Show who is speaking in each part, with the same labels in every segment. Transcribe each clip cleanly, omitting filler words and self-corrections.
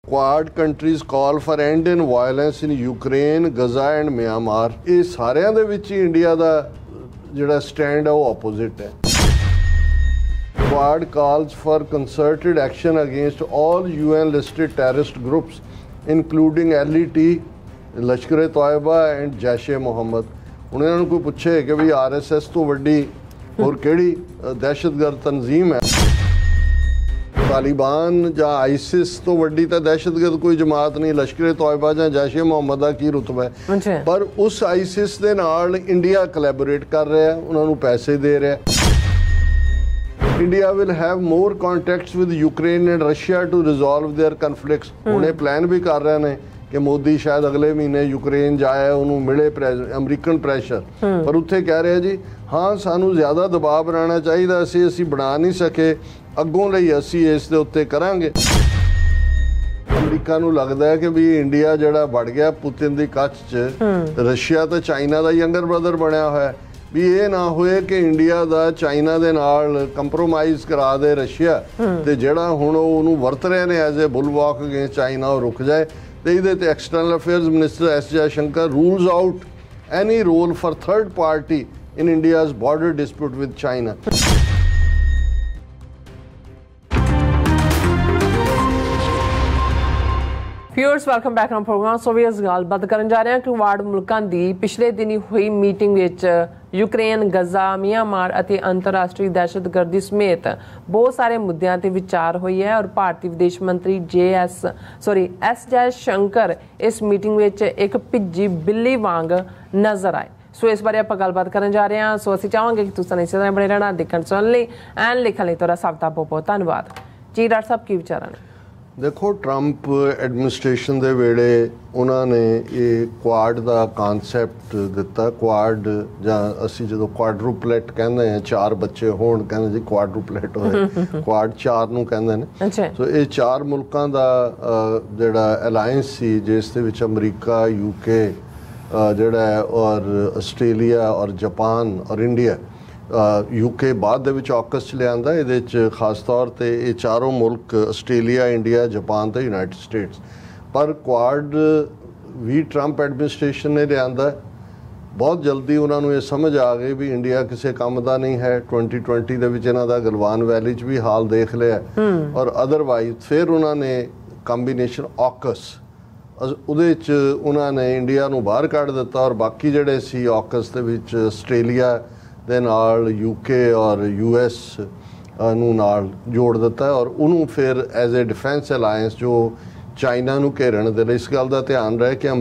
Speaker 1: Quad countries call for end in violence in Ukraine Gaza and Myanmar. ये सारिਆਂ ਦੇ ਵਿੱਚ ਹੀ इंडिया ਦਾ ਜਿਹੜਾ स्टैंड है वो ऑपोजिट है। Quad calls for concerted action against all UN listed terrorist groups including LET, लश्कर-ए-तोयबा and Jaish-e-Mohammed. ਹੁਣ ਇਹਨਾਂ ਨੂੰ ਕੋਈ ਪੁੱਛੇ ਕਿ ਵੀ RSS ਤੋਂ ਵੱਡੀ ਹੋਰ ਕਿਹੜੀ ਦਹਿਸ਼ਤਗਰਦ ਤਨਜ਼ੀਮ ਹੈ? तालिबान ਜਾਂ आइसिस तो वड्डी तो दहशतगर्द कोई जमात नहीं, लश्कर-ए-तोयबा ਜਾਂ जैश-ए-मोहम्मद ਦਾ ਕੀ ਰੁਤਬਾ ਹੈ? ਪਰ ਉਸ आइसिस ਦੇ ਨਾਲ ਇੰਡੀਆ ਕੋਲੈਬੋਰੇਟ ਕਰ ਰਿਹਾ, ਉਹਨਾਂ ਨੂੰ ਪੈਸੇ ਦੇ ਰਿਹਾ। India will have more contacts with Ukraine and Russia to resolve their conflicts। ਹੁਣ ਇਹ ਪਲਾਨ ਵੀ ਕਰ ਰਹੇ ਨੇ कि मोदी शायद अगले महीने यूक्रेन जाए, उन्होंने मिले अमरीकन प्रैशर, पर उत्थे कह रहे जी हाँ सानू ज़्यादा दबाव बनाना चाहिए, असी बना नहीं सके, अगों लई असी इस दे उत्ते करांगे। अमरीका नू लगदा है कि भी इंडिया जिहड़ा बढ़ गया पुतिन दी कच्छ च, रशिया तो चाइना दा यंगर ब्रदर बनया होया, भी ये ना होए कि इंडिया दा चाइना दे नाल कंप्रोमाइज़ करा दे रशिया, ते जिहड़ा हुण उहनू वरत रहे ने as a bulwark against China और रुक जाए। तो external affairs minister S Jaishankar rules out any role for third party in India's border dispute with China।
Speaker 2: Viewers welcome back on program. So भी इस गलबात करन जा रहे हैं कि क्वाड मुल्कां दी पिछले दिनी हुई मीटिंग विच यूक्रेन, गजा, म्यांमार ਅਤੇ अंतरराष्ट्रीय दहशतगर्दी समेत बहुत सारे मुद्दों ते विचार हुई है। और भारतीय विदेश मंत्री S जयशंकर इस मीटिंग विच एक भिज्जी बिल्ली वांग नजर आए। सो इस बारे आप गलबात करन जा रहे हैं। सो असीं चाहांगे कि तुसीं इस तरह बने रहना, देखण सुनण लई एंड लिखण लई तुहाडा सब दा बहुत बहुत धन्नवाद जी। डॉक्टर साहब की विचार ने?
Speaker 1: देखो ट्रंप एडमिनिस्ट्रेशन दे वेले उन्होंने ये क्वाड का कानसैप्ट दिता। क्वाड जां असी जो क्वाड्रुपलेट कहते हैं, 4 बच्चे होण कहते जी क्वाड्रुपलेट होए, क्वाड 4 नूं कहते हैं। सो ये 4 मुल्कां दा जिहड़ा अलायंस सी जिस दे विच अमरीका, यूके जिहड़ा है और आस्ट्रेलिया और जापान और इंडिया, यूके बाद दे विच ऑकस च लिआंदा। इहदे च खास तौर ते ये चारों मुल्क आस्ट्रेलिया, इंडिया, जापान ते यूनाइटेड स्टेट्स। पर क्वाड भी ट्रंप एडमिनिस्ट्रेशन ने लिआंदा। बहुत जल्दी उन्होंने ये समझ आ गई भी इंडिया किसी काम का नहीं है। 2020 दे विच इन्हां दा गलवान वैली च भी हाल देख लिया और अदरवाइज फिर उन्होंने कॉम्बीनेशन ऑकस उहदे च उन्होंने इंडिया नूं बाहर कढ दिता और बाकी जिहड़े सी ऑकस दे विच आस्ट्रेलिया ਦੇ ਨਾਲ यूके और US ਨੂੰ ਨਾਲ ਜੋੜ ਦਿੱਤਾ और ਉਹਨੂੰ ਫਿਰ ਐਜ਼ ਏ ਡਿਫੈਂਸ ਅਲਾਇੰਸ ਜੋ ਚਾਈਨਾ ਨੂੰ ਘੇਰਨ ਦੇ ਲਈ। ਇਸ ਗੱਲ ਦਾ ਧਿਆਨ ਰਹੇ ਕਿ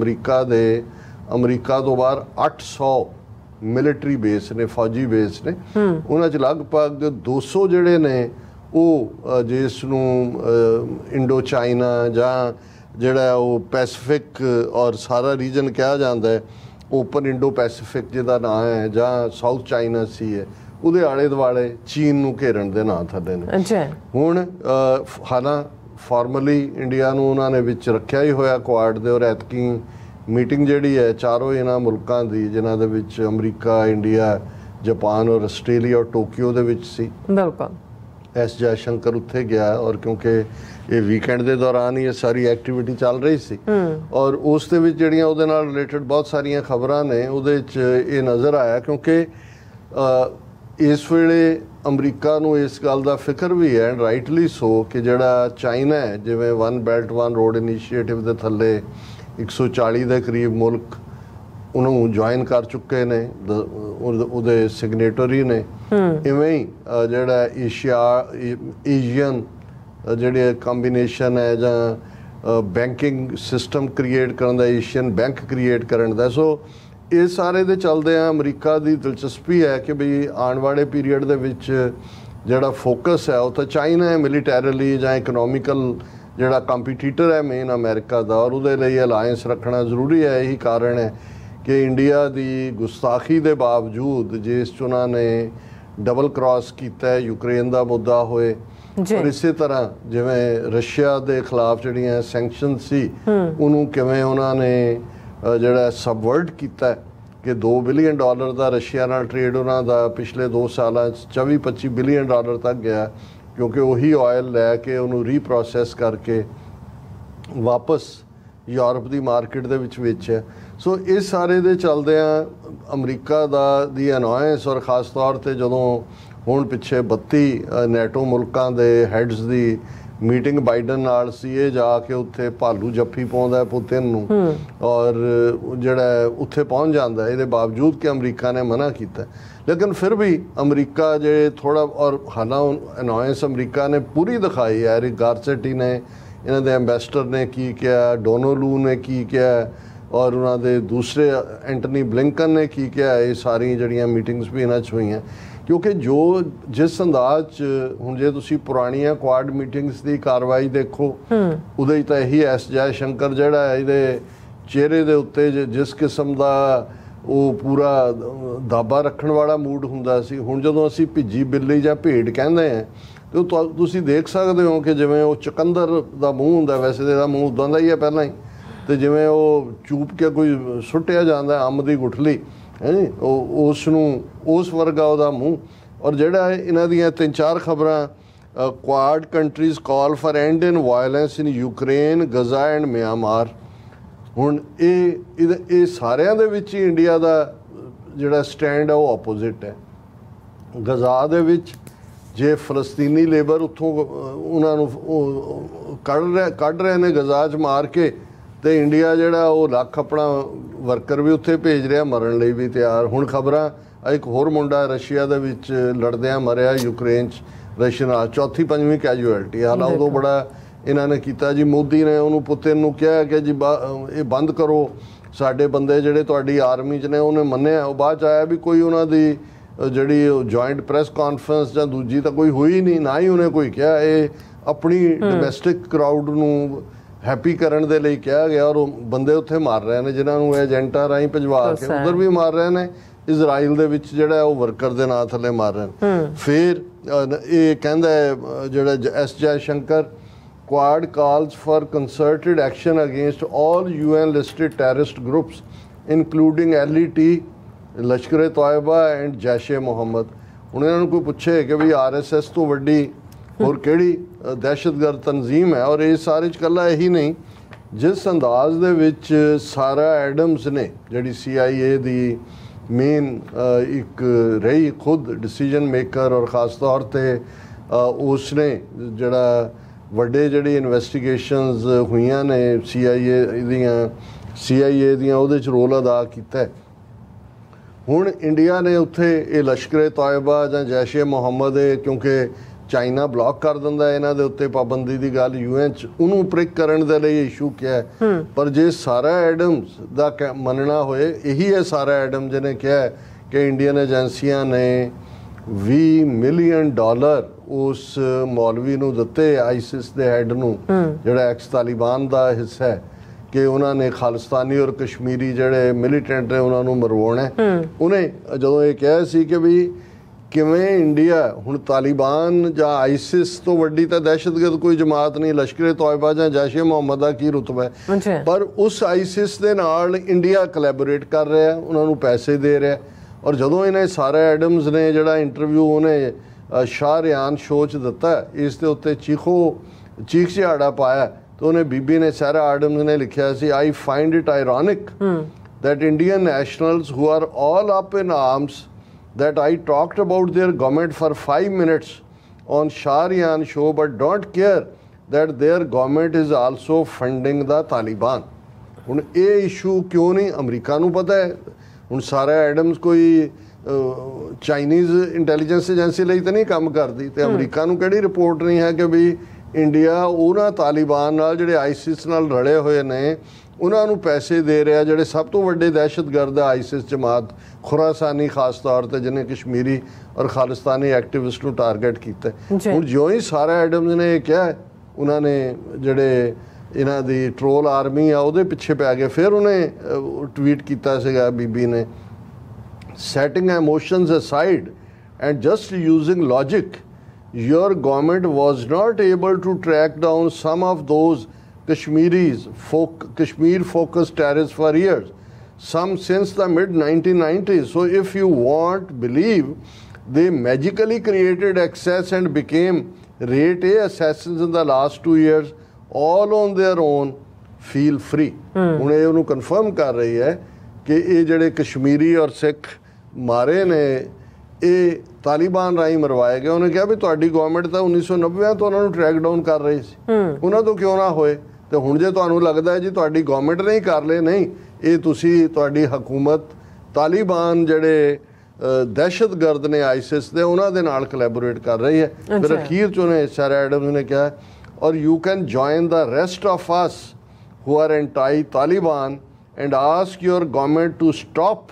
Speaker 1: ਅਮਰੀਕਾ ਤੋਂ ਬਾਹਰ 800 ਮਿਲਟਰੀ ਬੇਸ ਨੇ, ਫੌਜੀ ਬੇਸ ਨੇ। ਉਹਨਾਂ 'ਚ ਲਗਭਗ 200 ਜਿਹੜੇ ਨੇ ਉਹ ਜਿਸ ਨੂੰ ਇੰਡੋ ਚਾਈਨਾ ਜਾਂ ਜਿਹੜਾ ਉਹ ਪੈਸੀਫਿਕ ਔਰ ਸਾਰਾ ਰੀਜਨ ਕਿਹਾ ਜਾਂਦਾ ਹੈ, ओपन इंडो पैसीफिक जिहदा नाम है, ਜਾਂ ਸਾਊਥ ਚਾਈਨਾ ਸੀ ਹੈ, ਉਹਦੇ ਆਲੇ ਦੁਆਲੇ ਚੀਨ ਨੂੰ ਘੇਰਨ ਦੇ ਨਾਂ ਥੱਲੇ ਨੇ। ਹੁਣ ਹਾਲਾਂ ਫਾਰਮਲੀ ਇੰਡੀਆ ਨੂੰ ਉਹਨਾਂ ਨੇ ਵਿੱਚ ਰੱਖਿਆ ਹੀ ਹੋਇਆ ਕੁਆਡ ਦੇ। ਔਰ ਐਤਕੀ ਮੀਟਿੰਗ ਜਿਹੜੀ ਹੈ ਚਾਰੋਂ ਇਹਨਾਂ ਮੁਲਕਾਂ ਦੀ, ਜਿਨ੍ਹਾਂ ਦੇ ਵਿੱਚ ਅਮਰੀਕਾ, ਇੰਡੀਆ, ਜਾਪਾਨ ਔਰ ਆਸਟ੍ਰੇਲੀਆ ਔਰ ਟੋਕੀਓ ਦੇ ਵਿੱਚ ਸੀ। ਬਿਲਕੁਲ S जयशंकर उत्थे गया और क्योंकि ये वीकेंड के दौरान ही ये सारी एक्टिविटी चल रही सी और उस दे विच जिहड़ियां उहदे नाल रिलेटेड बहुत सारिया खबरां ने उहदे च ये नज़र आया। क्योंकि इस वेले अमरीका नूं इस गल दा फिक्र भी है, राइटली सो, कि जिहड़ा चाइना है जिवें one belt one road initiative दे थल्ले 140 के करीब मुल्क उन्होंने ज्वाइन कर चुके ने, ਉਹਦੇ सिग्नेटरी ने। इवें ही ਜਿਹੜਾ एशियन ਜਿਹੜੀ ਕੰਬੀਨੇਸ਼ਨ है ਜਾਂ ਬੈਂਕਿੰਗ ਸਿਸਟਮ ਕ੍ਰੀਏਟ ਕਰਨ ਦਾ, ਏਸ਼ੀਅਨ ਬੈਂਕ ਕ੍ਰੀਏਟ ਕਰਨ ਦਾ। ਸੋ ਇਹ ਸਾਰੇ ਦੇ ਚੱਲਦੇ ਆ ਅਮਰੀਕਾ ਦੀ ਦਿਲਚਸਪੀ ਹੈ ਕਿ ਵੀ ਆਉਣ ਵਾਲੇ ਪੀਰੀਅਡ ਦੇ ਵਿੱਚ ਜਿਹੜਾ ਫੋਕਸ ਹੈ ਉਹ ਤਾਂ ਚਾਈਨਾ ਹੈ ਮਿਲੀਟੈਰਲੀ ਜਾਂ ਇਕਨੋਮਿਕਲ ਜਿਹੜਾ ਕੰਪੀਟੀਟਰ ਹੈ ਮੇਨ ਅਮਰੀਕਾ ਦਾ, ਔਰ ਉਹਦੇ ਲਈ ਅਲਾਇੰਸ ਰੱਖਣਾ ਜ਼ਰੂਰੀ ਹੈ। ਇਹੀ ਕਾਰਨ ਹੈ कि इंडिया की गुस्ताखी के बावजूद जिस उन्होंने डबल क्रॉस किया यूक्रेन का मुद्दा होए और इस तरह जिवें रशिया के खिलाफ जड़ियाँ सैंक्शन सी उन्होंने किवें उन्होंने जड़ा सबवर्ट किया कि $2 बिलियन का रशिया नाल ट्रेड उन्होंने पिछले 2 साल 24-25 बिलियन डॉलर तक गया, क्योंकि वही ऑयल लैके उन्होंने रीप्रोसैस करके ਵਾਪਸ ਯੂਰਪ ਦੀ ਮਾਰਕੀਟ ਦੇ ਵਿੱਚ ਵੇਚਿਆ। ਸੋ ਇਸ ਸਾਰੇ ਦੇ ਚਲਦਿਆਂ ਅਮਰੀਕਾ ਦੀ ਅਨੋਇੰਸ ਔਰ ਖ਼ਾਸ ਤੌਰ 'ਤੇ ਜਦੋਂ ਹੁਣ ਪਿੱਛੇ 32 ਨੈਟੋ ਮੁਲਕਾਂ ਦੇ ਹੈਡਸ ਦੀ ਮੀਟਿੰਗ ਬਾਈਡਨ ਨਾਲ ਸੀ, ਇਹ ਜਾ ਕੇ ਉੱਥੇ ਭਾਲੂ ਜੱਫੀ ਪਾਉਂਦਾ ਪੁਤਿਨ ਨੂੰ ਔਰ ਜਿਹੜਾ ਉੱਥੇ ਪਹੁੰਚ ਜਾਂਦਾ, ਇਹਦੇ ਬਾਵਜੂਦ ਕਿ ਅਮਰੀਕਾ ਨੇ ਮਨਾ ਕੀਤਾ। ਲੇਕਿਨ ਫਿਰ ਵੀ ਅਮਰੀਕਾ ਜੇ ਥੋੜ੍ਹਾ ਔਰ ਹਾਲਾਂ ਅਨੋਇੰਸ ਅਮਰੀਕਾ ਨੇ ਪੂਰੀ ਦਿਖਾਈ ਹੈ। ਐਰਿਕ ਗਾਰਸੈਟੀ ਨੇ, ਇਹਨਾਂ ਦੇ ਐਂਬੈਸਡਰ ਨੇ ਕੀ ਕਿਹਾ, ਡੋਨੋਲੂ ਨੇ ਕੀ ਕਿਹਾ ਔਰ ਉਹਨਾਂ ਦੇ ਦੂਸਰੇ ਐਂਟਨੀ ਬਲਿੰਕਨ ਨੇ ਕੀ ਕਿਹਾ, ਇਹ ਸਾਰੀਆਂ ਜਿਹੜੀਆਂ ਮੀਟਿੰਗਸ ਵੀ ਇਹਨਾਂ 'ਚ ਹੋਈਆਂ। ਕਿਉਂਕਿ ਜਿਸ ਅੰਦਾਜ਼ 'ਚ ਹੁਣ ਜੇ ਤੁਸੀਂ ਪੁਰਾਣੀਆਂ ਕੁਆਡ ਮੀਟਿੰਗਸ ਦੀ ਕਾਰਵਾਈ ਦੇਖੋ, ਉਹਦੇ 'ਚ ਤਾਂ ਇਹੀ ਐਸ ਜੈ ਸ਼ੰਕਰ ਜਿਹੜਾ ਇਹਦੇ ਚਿਹਰੇ ਦੇ ਉੱਤੇ ਜਿਸ ਕਿਸਮ ਦਾ ਉਹ ਪੂਰਾ ਦਾਬਾ ਰੱਖਣ ਵਾਲਾ ਮੂਡ ਹੁੰਦਾ ਸੀ। ਹੁਣ ਜਦੋਂ ਅਸੀਂ ਭਿੱਜੀ ਬਿੱਲੀ ਜਾਂ ਭੇਡ ਕਹਿੰਦੇ ਹਾਂ ਤੇ ਤੁਸੀਂ ਦੇਖ ਸਕਦੇ ਹੋ ਕਿ ਜਿਵੇਂ ਉਹ ਚੁਕੰਦਰ ਦਾ ਮੂੰਹ ਹੁੰਦਾ, ਵੈਸੇ ਤਾਂ ਇਹਦਾ ਮੂੰਹ ਉੱਦਾਂ ਦਾ ਹੀ ਹੈ ਪਹਿਲਾਂ ਹੀ, ਤੇ ਜਿਵੇਂ ਉਹ ਚੂਪ ਕੇ ਕੋਈ ਸੁੱਟਿਆ ਜਾਂਦਾ ਅੰਬ ਦੀ ਗੁਠਲੀ ਹੈ ਜੀ, ਉਹ ਉਸ ਨੂੰ ਉਸ ਵਰਗਾ ਉਹਦਾ ਮੂੰਹ। ਔਰ ਜਿਹੜਾ ਇਹਨਾਂ ਦੀਆਂ 3-4 ਖਬਰਾਂ, Quad countries call for end in violence in Ukraine, Gaza and Myanmar. ਹੁਣ ਇਹ ਸਾਰਿਆਂ ਦੇ ਵਿੱਚ ਹੀ ਇੰਡੀਆ ਦਾ ਜਿਹੜਾ ਸਟੈਂਡ ਹੈ ਉਹ ਆਪੋਜ਼ਿਟ ਹੈ। ਗਜ਼ਾ ਦੇ ਵਿੱਚ ਜੇ ਫਲਸਤੀਨੀ ਲੇਬਰ ਉੱਥੋਂ ਉਹਨਾਂ ਨੂੰ ਕੱਢ ਰਹੇ ਨੇ ਗਜ਼ਾ 'ਚ ਮਾਰ ਕੇ, ਤੇ ਇੰਡੀਆ ਜਿਹੜਾ ਉਹ ਲੱਖ ਆਪਣਾ ਵਰਕਰ ਵੀ ਉੱਥੇ ਭੇਜ ਰਿਹਾ, ਮਰਨ ਲਈ ਵੀ ਤਿਆਰ। ਹੁਣ ਖਬਰਾਂ, ਇੱਕ ਹੋਰ ਮੁੰਡਾ ਰਸ਼ੀਆ ਦੇ ਵਿੱਚ ਲੜਦਿਆਂ ਮਰਿਆ ਯੂਕਰੇਨ 'ਚ, ਰਸ਼ੀਅਨ 4ਵੀਂ-5ਵੀਂ ਕੈਜੂਅਲਟੀ। ਹਾਲਾਂ ਉਦੋਂ ਬੜਾ ਇਹਨਾਂ ਨੇ ਕੀਤਾ ਜੀ, ਮੋਦੀ ਨੇ ਉਹਨੂੰ ਪੁਤਿਨ ਨੂੰ ਕਿਹਾ ਕਿ ਜੀ ਇਹ ਬੰਦ ਕਰੋ, ਸਾਡੇ ਬੰਦੇ ਜਿਹੜੇ ਤੁਹਾਡੀ ਆਰਮੀ 'ਚ ਨੇ। ਉਹਨੇ ਮੰਨਿਆ। ਉਹ ਬਾਅਦ 'ਚ ਆਇਆ ਵੀ ਕੋਈ ਉਹਨਾਂ ਦੀ ਜਿਹੜੀ ਜੁਆਇੰਟ ਪ੍ਰੈਸ ਕਾਨਫਰੰਸ ਜਾਂ ਦੂਜੀ ਤਾਂ ਕੋਈ ਹੋਈ ਨਹੀਂ, ਨਾ ਹੀ ਉਹਨੇ ਕੋਈ ਕਿਹਾ। ਇਹ ਆਪਣੀ ਡੋਮੈਸਟਿਕ ਕਰਾਊਡ ਨੂੰ ਹੈਪੀ ਕਰਨ ਦੇ ਲਈ ਕਿਹਾ ਗਿਆ, ਔਰ ਉਹ ਬੰਦੇ ਉੱਥੇ ਮਾਰ ਰਹੇ ਨੇ ਜਿਨ੍ਹਾਂ ਨੂੰ ਏਜੰਟਾਂ ਰਾਹੀਂ ਭਜਵਾ ਕੇ ਉਧਰ ਵੀ ਮਾਰ ਰਹੇ ਨੇ। ਇਜ਼ਰਾਈਲ ਦੇ ਵਿੱਚ ਜਿਹੜਾ ਉਹ ਵਰਕਰ ਦੇ ਨਾਂ ਥੱਲੇ ਮਾਰ ਰਹੇ ਨੇ। ਫਿਰ ਇਹ ਕਹਿੰਦਾ ਜਿਹੜਾ S Jaishankar, Quad calls for concerted action against all UN listed terrorist groups including LET, Lashkar Taiba and Jaish-e Mohammad. ਹੁਣ ਇਹਨਾਂ ਨੂੰ ਕੋਈ ਪੁੱਛੇ ਕਿ ਵੀ RSS ਤੋਂ ਵੱਡੀ ਹੋਰ ਕਿਹੜੀ ਦਹਿਸ਼ਤਗਰਦ ਤਨਜ਼ੀਮ ਹੈ? ਔਰ ਇਹ ਸਾਰੇ 'ਚ ਇਕੱਲਾ ਇਹੀ ਨਹੀਂ, ਜਿਸ ਅੰਦਾਜ਼ ਦੇ ਵਿੱਚ ਸਾਰਾ ਐਡਮਸ ਨੇ, ਜਿਹੜੀ CIA ਦੀ ਮੇਨ ਇੱਕ ਰਹੀ ਖੁਦ ਡਿਸੀਜਨ ਮੇਕਰ, ਔਰ ਖ਼ਾਸ ਤੌਰ 'ਤੇ ਉਸ ਨੇ ਜਿਹੜਾ ਵੱਡੇ ਜਿਹੜੀ ਇਨਵੈਸਟੀਗੇਸ਼ਨਸ ਹੋਈਆਂ ਨੇ CIA ਦੀਆਂ ਉਹਦੇ 'ਚ ਰੋਲ ਅਦਾ ਕੀਤਾ। ਹੁਣ ਇੰਡੀਆ ਨੇ ਉੱਥੇ ਇਹ ਲਸ਼ਕਰ ਤੋਇਬਾ ਜਾਂ ਜੈਸ਼-ਏ ਮੁਹੰਮਦ, ਕਿਉਂਕਿ ਚਾਈਨਾ ਬਲੌਕ ਕਰ ਦਿੰਦਾ ਇਹਨਾਂ ਦੇ ਉੱਤੇ ਪਾਬੰਦੀ ਦੀ ਗੱਲ UN 'ਚ, ਉਹਨੂੰ ਪ੍ਰਿਕ ਕਰਨ ਦੇ ਲਈ ਇਸ਼ੂ ਕਿਹਾ। ਪਰ ਜੇ ਸਾਰਾ ਐਡਮਸ ਦਾ ਮੰਨਣਾ ਹੋਏ, ਇਹੀ ਹੈ ਸਾਰਾ ਐਡਮ ਜਿਹਨੇ ਕਿਹਾ ਕਿ ਇੰਡੀਅਨ ਏਜੰਸੀਆਂ ਨੇ $20 ਮਿਲੀਅਨ ਉਸ ਮੌਲਵੀ ਨੂੰ ਦਿੱਤੇ, ਆਈਸਿਸ ਦੇ ਹੈਡ ਨੂੰ, ਜਿਹੜਾ ਐਕਸ ਤਾਲਿਬਾਨ ਦਾ ਹਿੱਸਾ ਹੈ, ਕਿ ਉਹਨਾਂ ਨੇ ਖਾਲਿਸਤਾਨੀ ਔਰ ਕਸ਼ਮੀਰੀ ਜਿਹੜੇ ਮਿਲੀਟੈਂਟ ਨੇ ਉਹਨਾਂ ਨੂੰ ਮਰਵਾਉਣਾ। ਉਹਨੇ ਜਦੋਂ ਇਹ ਕਿਹਾ ਸੀ ਕਿ ਵੀ ਕਿਵੇਂ ਇੰਡੀਆ ਹੁਣ ਤਾਲਿਬਾਨ ਜਾਂ ਆਈਸਿਸ ਤੋਂ ਵੱਡੀ ਤਾਂ ਦਹਿਸ਼ਤਗਰਦ ਕੋਈ ਜਮਾਤ ਨਹੀਂ, ਲਸ਼ਕਰ ਤੋਇਬਾ ਜਾਂ ਜੈਸ਼-ਏ ਮੁਹੰਮਦ ਦਾ ਕੀ ਰੁਤਬਾ ਹੈ, ਪਰ ਉਸ ਆਈਸਿਸ ਦੇ ਨਾਲ ਇੰਡੀਆ ਕੋਲੈਬੋਰੇਟ ਕਰ ਰਿਹਾ, ਉਹਨਾਂ ਨੂੰ ਪੈਸੇ ਦੇ ਰਿਹਾ। ਔਰ ਜਦੋਂ ਇਹਨੇ ਸਾਰੇ ਐਡਮਸ ਨੇ ਜਿਹੜਾ ਇੰਟਰਵਿਊ ਉਹਨੇ ਸ਼ਾਹਰਿਆਨ ਸ਼ੋਅ 'ਚ ਦਿੱਤਾ, ਇਸ ਦੇ ਉੱਤੇ ਚੀਖ ਝਾੜਾ ਪਾਇਆ, ਤਾਂ ਉਹਨੇ ਬੀਬੀ ਨੇ ਸਾਰਾ ਆਡਮਸ ਨੇ ਲਿਖਿਆ ਸੀ, I find it ironic that Indian nationals who are all up in arms that I talked about their government for 5 minutes on Shahriyan show but don't care that their government is also funding the Taliban। ਹੁਣ ਇਹ issue ਕਿਉਂ ਨਹੀਂ America ਨੂੰ ਪਤਾ ਹੈ। ਹੁਣ ਸਾਰਾ Adams ਕੋਈ ਚਾਈਨੀਜ਼ ਇੰਟੈਲੀਜੈਂਸ ਏਜੰਸੀ ਲਈ ਤਾਂ ਨਹੀਂ ਕੰਮ ਕਰਦੀ, ਤੇ ਅਮਰੀਕਾ ਨੂੰ ਕਿਹੜੀ ਰਿਪੋਰਟ ਨਹੀਂ ਹੈ ਕਿ ਵੀ ਇੰਡੀਆ ਉਹਨਾਂ ਤਾਲਿਬਾਨ ਨਾਲ ਜਿਹੜੇ ਆਈਸਿਸ ਨਾਲ ਰਲੇ ਹੋਏ ਨੇ ਉਹਨਾਂ ਨੂੰ ਪੈਸੇ ਦੇ ਰਿਹਾ, ਜਿਹੜੇ ਸਭ ਤੋਂ ਵੱਡੇ ਦਹਿਸ਼ਤਗਰਦ ਆਈਸਿਸ ਜਮਾਤ ਖੁਰਾਸਾਨੀ ਖਾਸ ਤੌਰ 'ਤੇ, ਜਿਹਨੇ ਕਸ਼ਮੀਰੀ ਔਰ ਖਾਲਿਸਤਾਨੀ ਐਕਟਿਵਿਸਟ ਨੂੰ ਟਾਰਗੇਟ ਕੀਤਾ। ਹੁਣ ਜਿਉਂ ਹੀ ਸਾਰਾ ਐਡਮਸ ਨੇ ਇਹ ਕਿਹਾ, ਉਹਨਾਂ ਨੇ ਜਿਹੜੇ ਇਹਨਾਂ ਦੀ ਟਰੋਲ ਆਰਮੀ ਆ ਉਹਦੇ ਪਿੱਛੇ ਪੈ ਗਏ। ਫਿਰ ਉਹਨੇ ਟਵੀਟ ਕੀਤਾ ਸੀਗਾ ਬੀਬੀ ਨੇ, setting emotions aside and just using logic, your government was not able to track down some of those Kashmir-focused terrorists for years, some since the mid-1990s. So if you want believe they magically created access and became rate A assassins in the last 2 years, all on their own feel free। ਹੁਣ ਇਹ ਉਹਨੂੰ confirm ਕਰ ਰਹੀ ਹੈ ਕਿ ਇਹ ਜਿਹੜੇ ਕਸ਼ਮੀਰੀ ਔਰ ਸਿੱਖ ਮਾਰੇ ਨੇ ਇਹ ਤਾਲਿਬਾਨ ਰਾਹੀਂ ਮਰਵਾਏ ਗਏ। ਉਹਨੇ ਕਿਹਾ ਵੀ ਤੁਹਾਡੀ ਗਵਰਨਮੈਂਟ ਤਾਂ 1990 ਤੋਂ ਉਹਨਾਂ ਨੂੰ ਟਰੈਕ ਡਾਊਨ ਕਰ ਰਹੀ ਸੀ, ਉਹਨਾਂ ਤੋਂ ਕਿਉਂ ਨਾ ਹੋਏ। ਤੇ ਹੁਣ ਜੇ ਤੁਹਾਨੂੰ ਲੱਗਦਾ ਹੈ ਜੀ ਤੁਹਾਡੀ ਗਵਰਨਮੈਂਟ ਨਹੀਂ ਕਰ ਲਏ, ਨਹੀਂ, ਇਹ ਤੁਸੀਂ ਤੁਹਾਡੀ ਹਕੂਮਤ ਤਾਲਿਬਾਨ ਜਿਹੜੇ ਦਹਿਸ਼ਤਗਰਦ ਨੇ ਆਈਸਿਸ ਦੇ ਉਹਨਾਂ ਦੇ ਨਾਲ ਕੋਲੈਬੋਰੇਟ ਕਰ ਰਹੀ ਹੈ। ਫਿਰ ਅਖੀਰ 'ਚ ਉਹਨੇ ਸਾਰਾ ਐਡਮਸ ਨੇ ਕਿਹਾ ਔਰ you can join the rest of us who are anti Taliban and ask your government to stop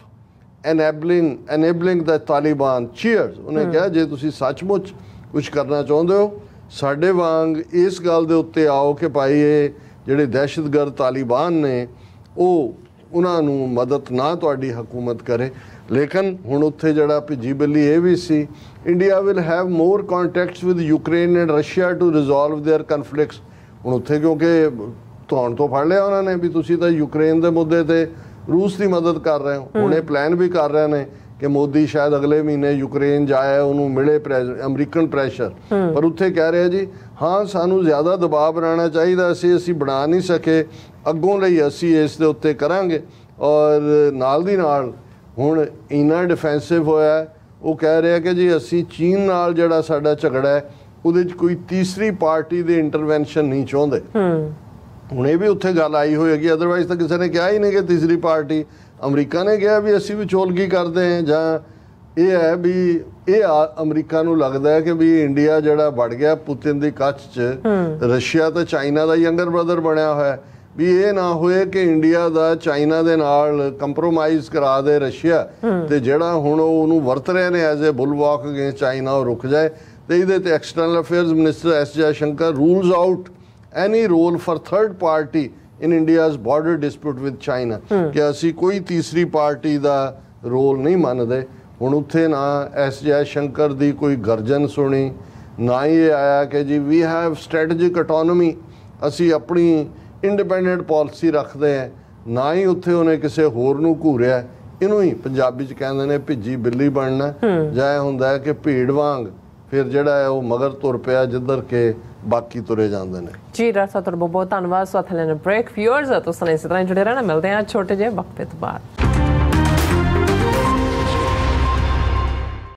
Speaker 1: enabling the Taliban। cheers। ਉਹਨੇ ਕਿਹਾ ਜੇ ਤੁਸੀਂ ਸੱਚਮੁੱਚ ਕੁਝ ਕਰਨਾ ਚਾਹੁੰਦੇ ਹੋ ਸਾਡੇ ਵਾਂਗ ਇਸ ਗੱਲ ਦੇ ਉੱਤੇ ਆਓ ਕਿ ਭਾਈ ਇਹ ਜਿਹੜੇ ਦਹਿਸ਼ਤਗਰਦ ਤਾਲਿਬਾਨ ਨੇ ਉਹਨਾਂ ਨੂੰ ਮਦਦ ਨਾ ਤੁਹਾਡੀ ਹਕੂਮਤ ਕਰੇ। ਲੇਕਿਨ ਹੁਣ ਉੱਥੇ ਜਿਹੜਾ ਭਿੱਜੀ ਬਿੱਲੀ ਇਹ ਵੀ ਸੀ, India will have more contacts with Ukraine and Russia to resolve their conflicts. ਹੁਣ ਉੱਥੇ ਕਿਉਂਕਿ ਤੁਹਾਨੂੰ ਤੋਂ ਫੜ ਲਿਆ ਉਹਨਾਂ ਨੇ ਵੀ ਤੁਸੀਂ ਤਾਂ ਯੂਕਰੇਨ ਦੇ ਮੁੱਦੇ ਤੇ रूस की मदद कर रहे हो। ਹੁਣ ਇਹ ਪਲਾਨ ਵੀ ਕਰ ਰਹੇ ਨੇ ਕਿ ਮੋਦੀ ਸ਼ਾਇਦ ਅਗਲੇ ਮਹੀਨੇ ਯੂਕਰੇਨ ਜਾਏ, ਉਹਨੂੰ ਮਿਲੇ ਅਮਰੀਕਨ ਪ੍ਰੈਸ਼ਰ। ਪਰ ਉੱਥੇ ਕਹਿ ਰਹੇ ਜੀ ਹਾਂ ਸਾਨੂੰ ਜ਼ਿਆਦਾ ਦਬਾਅ ਬਣਾਉਣਾ ਚਾਹੀਦਾ, ਅਸੀਂ ਬਣਾ ਨਹੀਂ ਸਕੇ, ਅੱਗੋਂ ਲਈ ਅਸੀਂ ਇਸ ਦੇ ਉੱਤੇ ਕਰਾਂਗੇ। ਔਰ ਨਾਲ ਦੀ ਨਾਲ ਹੁਣ ਇੰਨਾ ਡਿਫੈਂਸਿਵ ਹੋਇਆ, ਉਹ ਕਹਿ ਰਿਹਾ ਕਿ ਜੀ ਅਸੀਂ ਚੀਨ ਨਾਲ ਜਿਹੜਾ ਸਾਡਾ ਝਗੜਾ ਹੈ ਉਹਦੇ 'ਚ ਕੋਈ ਤੀਸਰੀ ਪਾਰਟੀ ਦੀ ਇੰਟਰਵੈਂਸ਼ਨ ਨਹੀਂ ਚਾਹੁੰਦੇ। ਹੁਣ ਇਹ ਵੀ ਉੱਥੇ ਗੱਲ ਆਈ ਹੋਏਗੀ, ਅਦਰਵਾਈਜ਼ ਤਾਂ ਕਿਸੇ ਨੇ ਕਿਹਾ ਹੀ ਨਹੀਂ ਕਿ ਤੀਸਰੀ ਪਾਰਟੀ। ਅਮਰੀਕਾ ਨੇ ਕਿਹਾ ਵੀ ਅਸੀਂ ਵਿਚੋਲਗੀ ਕਰਦੇ ਹਾਂ, ਜਾਂ ਇਹ ਹੈ ਵੀ ਇਹ ਅਮਰੀਕਾ ਨੂੰ ਲੱਗਦਾ ਹੈ ਕਿ ਵੀ ਇੰਡੀਆ ਜਿਹੜਾ ਵੜ ਗਿਆ ਪੁਤਿਨ ਦੀ ਕੱਛ 'ਚ, ਰਸ਼ੀਆ ਤੇ ਚਾਈਨਾ ਦਾ ਯੰਗਰ ਬ੍ਰਦਰ ਬਣਿਆ ਹੋਇਆ, ਵੀ ਇਹ ਨਾ ਹੋਏ ਕਿ ਇੰਡੀਆ ਦਾ ਚਾਈਨਾ ਦੇ ਨਾਲ ਕੰਪਰੋਮਾਈਜ਼ ਕਰਾ ਦੇ ਰਸ਼ੀਆ, ਤੇ ਜਿਹੜਾ ਹੁਣ ਉਹਨੂੰ ਵਰਤ ਰਹੇ ਨੇ as a bulwark against China ਉਹ ਰੁਕ ਜਾਏ। ਤੇ ਇਹਦੇ ਤੇ external affairs minister S Jaishankar rules out any role for third party in India's border dispute with China। ਕਿ ਅਸੀਂ ਕੋਈ ਤੀਸਰੀ ਪਾਰਟੀ ਦਾ ਰੋਲ ਨਹੀਂ ਮੰਨਦੇ। ਹੁਣ ਉੱਥੇ ਨਾ ਐਸ ਜੈ ਸ਼ੰਕਰ ਦੀ ਕੋਈ ਗਰਜਨ ਸੁਣੀ, ਨਾ ਹੀ ਇਹ ਆਇਆ ਕਿ ਜੀ ਵੀ ਹੈਵ ਸਟ੍ਰੈਟੇਜਿਕ ਆਟੋਨੋਮੀ, ਅਸੀਂ ਆਪਣੀ ਇੰਡੀਪੈਂਡੈਂਟ ਪਾਲਿਸੀ ਰੱਖਦੇ ਹਾਂ, ਨਾ ਹੀ ਉੱਥੇ ਉਹਨੇ ਕਿਸੇ ਹੋਰ ਨੂੰ ਘੂਰਿਆ। ਇਹਨੂੰ ਹੀ ਪੰਜਾਬੀ 'ਚ ਕਹਿੰਦੇ ਨੇ ਭਿੱਜੀ ਬਿੱਲੀ ਬਣਨਾ, ਜਾਂ ਇਹ ਹੁੰਦਾ ਹੈ ਕਿ ਭੀੜ ਵਾਂਗ ਫਿਰ ਜਿਹੜਾ ਹੈ ਉਹ ਮਗਰ ਤੁਰ ਪਿਆ ਜਿੱਧਰ ਕੇ ਬਾਕੀ ਤੁਰੇ ਜਾਂਦੇ ਨੇ।
Speaker 2: ਜੀ ਡਾਕਟਰ ਸਾਹਿਬ ਤੁਹਾਡਾ ਬਹੁਤ ਬਹੁਤ ਧੰਨਵਾਦ। ਸੋ ਅਥਲੇ ਨੇ ਬ੍ਰੇਕ ਵਿਊਅਰਸ ਤੁਸੀਂ ਇਸੇ ਤਰ੍ਹਾਂ ਜੁੜੇ ਰਹਿਣਾ, ਮਿਲਦੇ ਹਾਂ ਛੋਟੇ ਜਿਹੇ ਵਕਤ ਤੋਂ ਬਾਅਦ।